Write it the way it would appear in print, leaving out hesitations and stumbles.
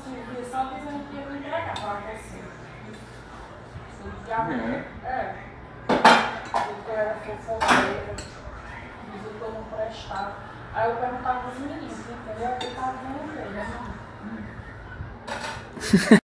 via só dizendo que ia me entregar para você. Eu era fofoqueira, dizia que eu não prestava. Aí eu perguntava para os meninos, entendeu? Eu estava vendo ele, né?